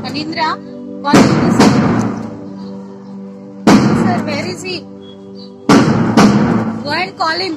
Anindra, what is this? Sir, where is he? Go and call him.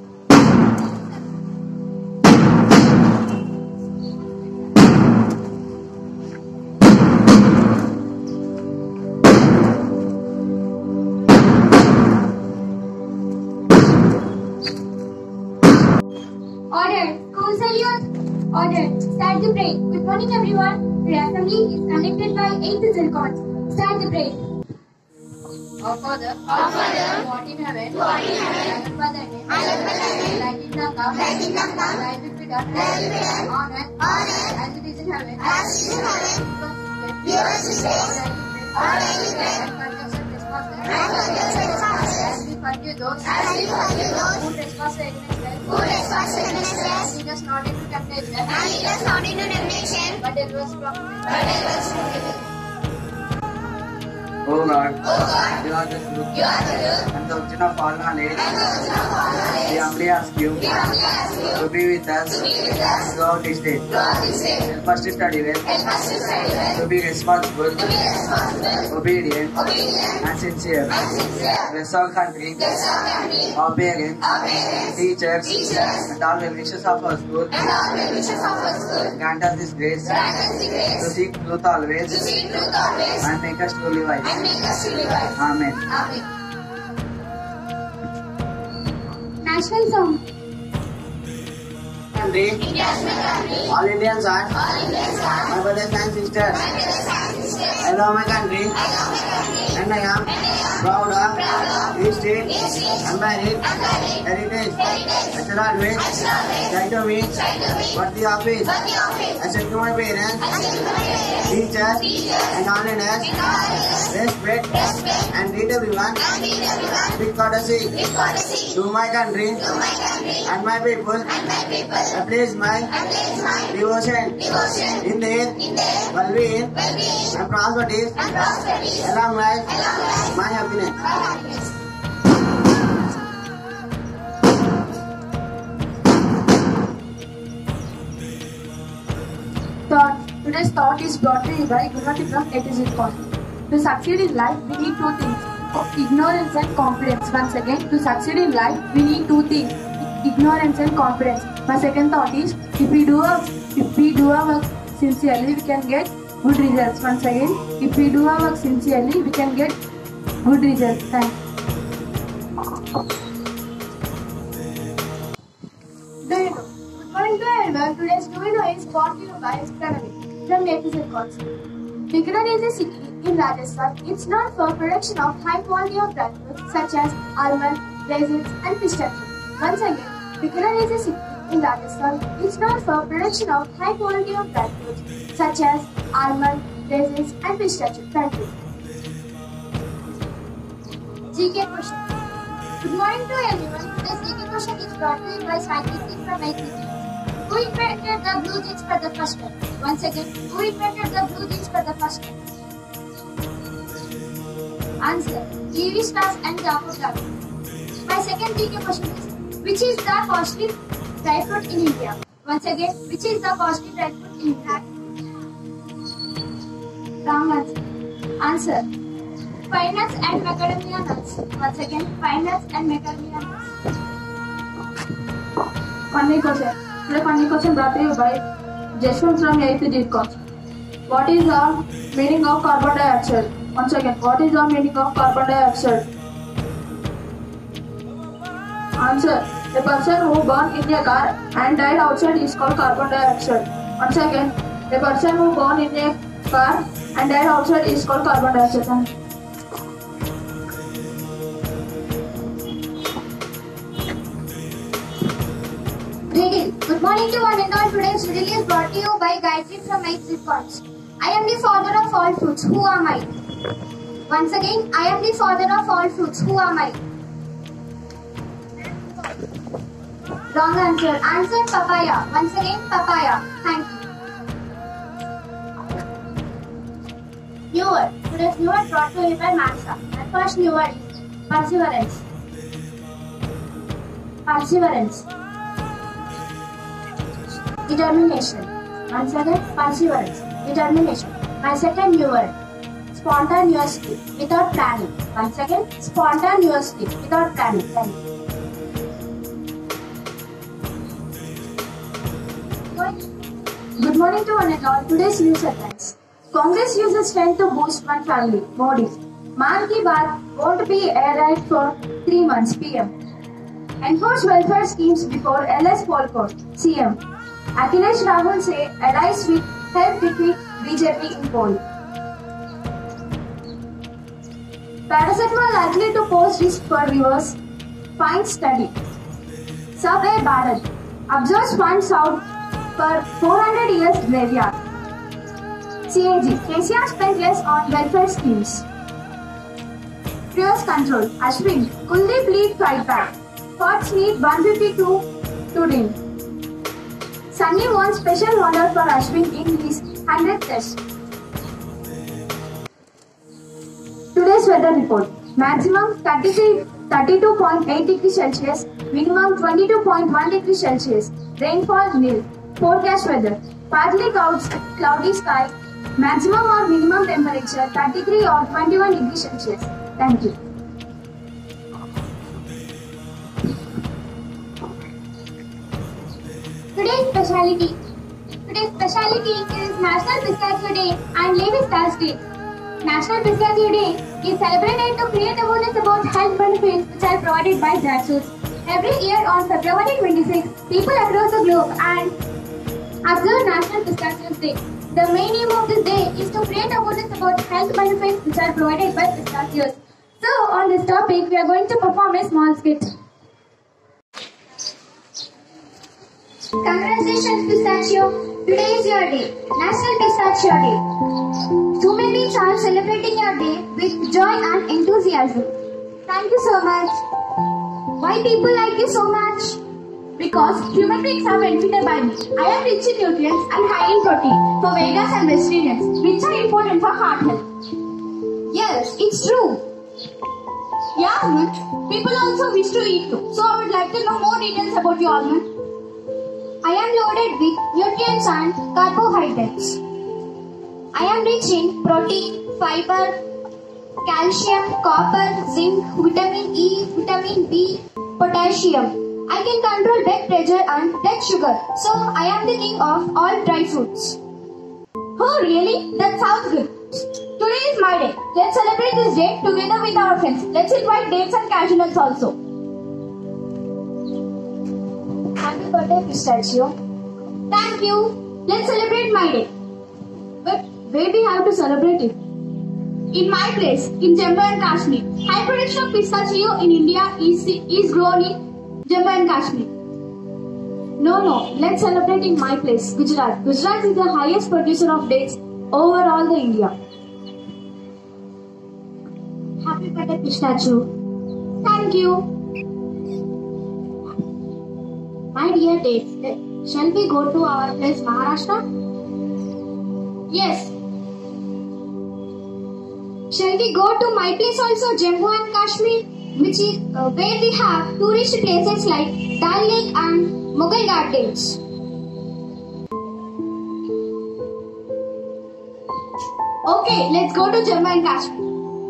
Order. School salute. Order. Start the parade. Good morning, everyone. The assembly is conducted by 8 Zircons. Start the parade. Our Father, who art in heaven, hallowed by thy name. Thy kingdom come, thy will be done on earth as it is in heaven. Give us this day our daily bread, and forgive us our trespasses, as we forgive those who trespass against us. Lead us not into temptation, but deliver us from evil. O God, you are the truth and the origin of all knowledge. We humbly ask you to be with us throughout this day. Help us to study well, to be responsible, obedient, and sincere. Bless our country, our parents, teachers, and all the wishes of our school. Grant us this grace to seek truth always and make us truly wise. Amen. National song. Country, all Indians are my brothers and sisters. I love my country and I am proud of history, unmarried, heritage. I shall always try to meet worthy of it. I said to my parents, teachers, and all learners, respect and treat everyone with courtesy. To my country and my people, I place my devotion in their well-being and prosperity, along with my happiness. Today's thought is brought to you by Gurmati from F.F.M.H.School. To succeed in life, we need two things: ignorance and confidence. Once again, to succeed in life, we need two things: ignorance and confidence. My second thought is, if we do our work sincerely, we can get good results. Once again, if we do our work sincerely, we can get good results. Thanks. Do you know? Good morning to everyone. Today's Do You Know is brought to you by F.F.M.H.School from Zircons. Bikaner is a city in Rajasthan. It's known for production of high quality of dry fruits such as almond, raisins, and pistachio. Once again, Bikaner is a city in Rajasthan. It's known for production of high quality of dry fruits such as almond, raisins, and pistachio. Thank you. GK question. Good morning to everyone. Today's GK question is brought to you by scientists from F.F.M.H.School. Who invented the blue jeans for the first time? Once again, who invented the blue jeans for the first time? Answer: TV stars and Jacob Darwin. My second GK question is, which is the costly dry fruit in India? Once again, which is the costly dry fruit in India? Wrong answer. Answer: pine nuts and macadamia nuts. Once again, pine nuts and macadamia nuts. Funny question. Today funny question brought to you by Jasmine from 8th Zircons. What is the meaning of carbon dioxide? Once again, what is the meaning of carbon dioxide? Answer: a person who born in a car and died outside is called carbon dioxide. Once again, a person who born in a car and died outside is called carbon dioxide. Riddle. Good morning to one and all. Today's riddle is brought to you by Gayatri from 8 Zircons. I am the father of all fruits. Who am I? Once again, I am the father of all fruits. Who am I? Wrong answer. Answer: papaya. Once again, papaya. Thank you. New word. Today's new word brought to you by Mansa. My first new word is perseverance. Perseverance. Determination. Once again, perseverance. Determination. My second new word, spontaneously, without planning. Once again, spontaneously, without planning. Thank you. Good morning to one and all. Today's news headlines. Congress uses strength to boost one family. Modi. Man Ki Baat won't be aired for 3 months. PM. Enforce welfare schemes before LS poll court. CM. Akhilesh Rahul say allies will help defeat BJP in poll. Paracetamol likely to pose risk for rivers. Fine study. Subway Bharat. Observes funds out for 400 years graveyard. CAG. KCR spent less on welfare schemes. Cruise control. Ashwin. Kuldeep lead fight back. Fox need 152 to win. Sunny wants special honor for Ashwin in his 100th test. Today's weather report. Maximum 32.8 degrees Celsius. Minimum 22.1 degrees Celsius. Rainfall nil. Forecast weather. Partly cloudy sky. Maximum or minimum temperature 33 or 21 degrees Celsius. Thank you. Today's speciality is National Pistachio Day and Levis Day. National Pistachio Day is celebrated to create awareness about health benefits which are provided by jackfruits. Every year on February 26, people across the globe and observe National Pistachios Day. The main aim of this day is to create awareness about health benefits which are provided by pistachios. So on this topic, we are going to perform a small skit. Congratulations, Pistachio! Today is your day, National Pistachio Day. Human beings are celebrating your day with joy and enthusiasm. Thank you so much. Why people like you so much? Because human beings are benefited by me. I am rich in nutrients and high in protein for vegans and vegetarians, which are important for heart health. Yes, it's true. Yeah, almond. People also wish to eat too. So I would like to know more details about your almond. I am loaded with nutrients and carbohydrates. I am rich in protein, fiber, calcium, copper, zinc, vitamin E, vitamin B, potassium. I can control blood pressure and blood sugar. So I am the king of all dry fruits. Oh really? That sounds good. Today is my day. Let's celebrate this day together with our friends. Let's invite dates and cashew nuts also. Happy birthday, Pistachio. Thank you. Let's celebrate my day. But where we have to celebrate it? In my place, in Jammu and Kashmir. High production of pistachio in India is grown in Jammu and Kashmir. No. Let's celebrate in my place, Gujarat. Gujarat is the highest producer of dates over all the India. Happy birthday, Pistachio. Thank you. My dear dates, shall we go to our place, Maharashtra? Yes. Shall we go to my place also, Jammu and Kashmir, which is where we have tourist places like Dal Lake and Mughal Gardens. Okay, let's go to Jammu and Kashmir.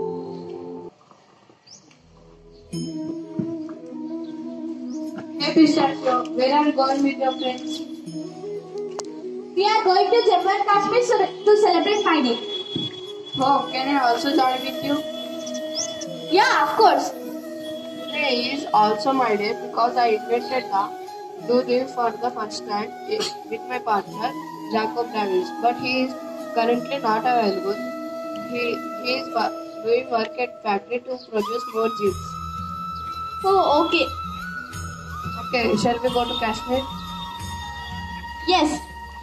Hey Pistachio, where are you going with your friends? We are going to Jammu and Kashmir to celebrate my day. Oh, can I also join with you? Yeah, of course. Today is also my day because I invented the do this for the first time with my partner Jacob Davis, but he is currently not available. He is doing work at factory to produce more jeans. Oh, okay. Okay, shall we go to Kashmir? Yes.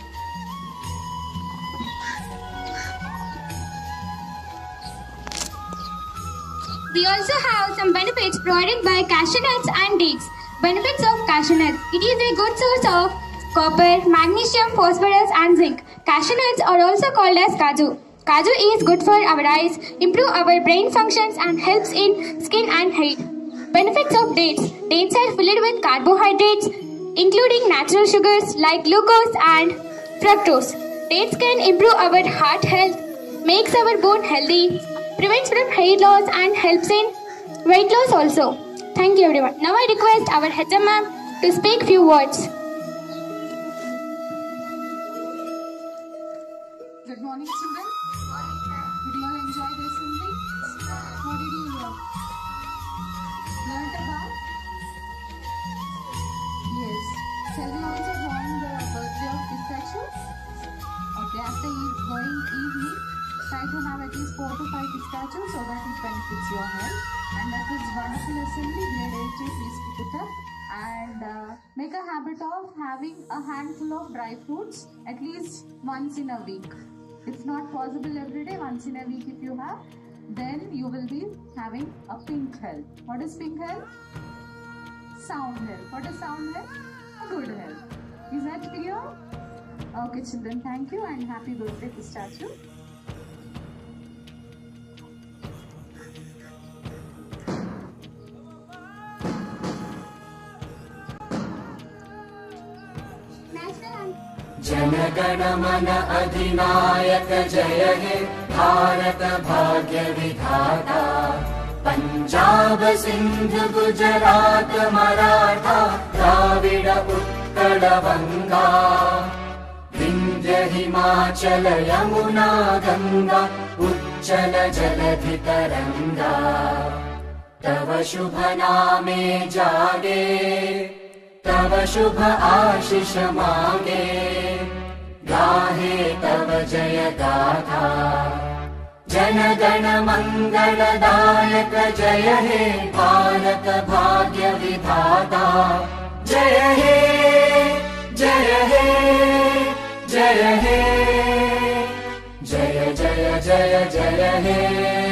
We also have some benefits provided by cashew nuts and dates. Benefits of cashew nuts. It is a good source of copper, magnesium, phosphorus and zinc. Cashew nuts are also called as kaju. Kaju is good for our eyes, improve our brain functions and helps in skin and hair. Benefits of dates. Dates are filled with carbohydrates, including natural sugars like glucose and fructose. Dates can improve our heart health, makes our bone healthy, prevents from hair loss and helps in weight loss also. Thank you everyone. Now I request our HM ma'am to speak few words. Good morning, children. Did you all enjoy the assembly? What did you learn? Learned about? Yes. Shall we also join the birthday of pistachio? Okay, after going evening, try to have at least 4 to 5 pistachios so that it benefits your health. And that was wonderful assembly. Grade 8, please keep it up. And make a habit of having a handful of dry fruits at least once in a week. If not possible every day, once in a week if you have, then you will be having a pink health. What is pink health? Sound health. What is sound health? A good health. Is that clear? Okay children, thank you and happy birthday pistachio. जनगण मन अधिनायक जय हे भारत भाग्य विधाता पंजाब सिंध गुजरात मराठा द्राविड उत्कल बंगा विंध्य हिमाचल यमुना गंगा उच्चल जलधि तरंगा तव शुभ नामे जागे तव शुभ आशीष मांगे गाहे तव जय गाथा जन गण मंगलदायक जय हे भारत भाग्य विधाता जय हे जय हे जय हे जय जय जय जय हे